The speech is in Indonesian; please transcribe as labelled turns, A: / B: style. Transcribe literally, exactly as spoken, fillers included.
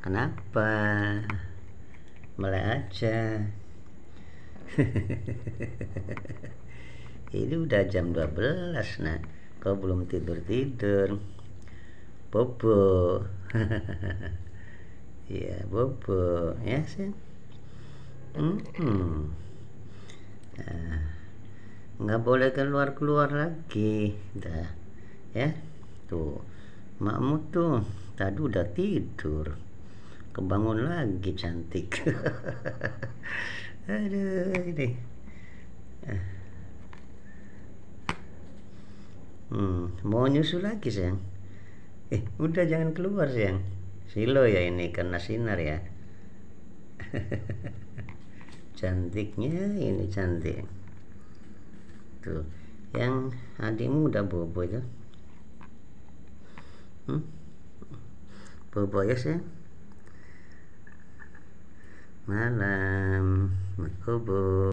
A: Kenapa? Melek aja. Ini udah jam dua belas, nah kau belum tidur-tidur. Bobo. Iya, bobo ya sih. Hmm. Nah, nggak boleh keluar-keluar lagi dah ya. Tuh makmu tuh tadi udah tidur, kebangun lagi cantik. Aduh ini hmm, mau nyusul lagi sayang. Eh udah jangan keluar sayang, silo ya ini kena sinar ya. Cantiknya ini cantik tuh, yang adikmu udah bobo itu. hmm? Bobo ya sayang, malam bobo.